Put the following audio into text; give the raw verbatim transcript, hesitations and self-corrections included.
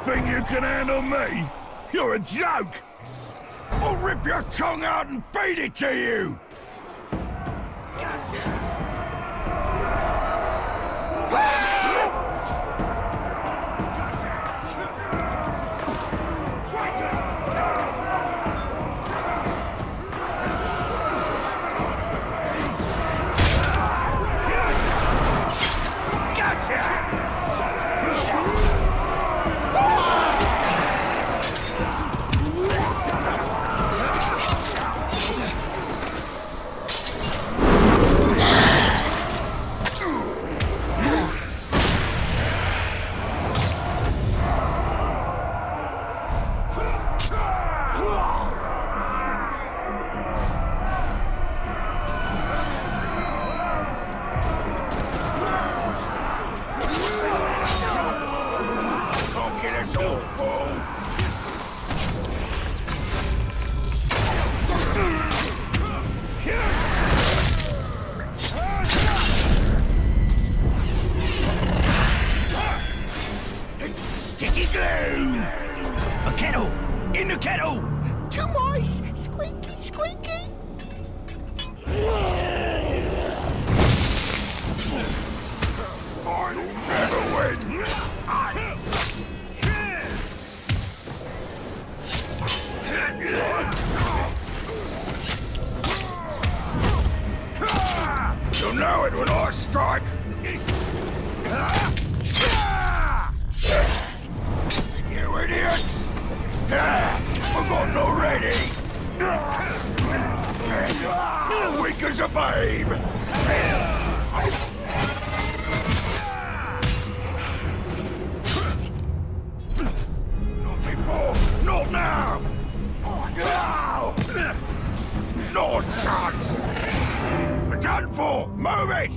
think you can handle me? You're a joke! I'll rip your tongue out and feed it to you! Sticky glue! A kettle! In the kettle! Two mice! Squeaky, squeaky! I'll never win! You'll know it when I strike! You idiots! Forgotten already! Weak as a babe! Not before! Not now! No chance! We're done for! Move it!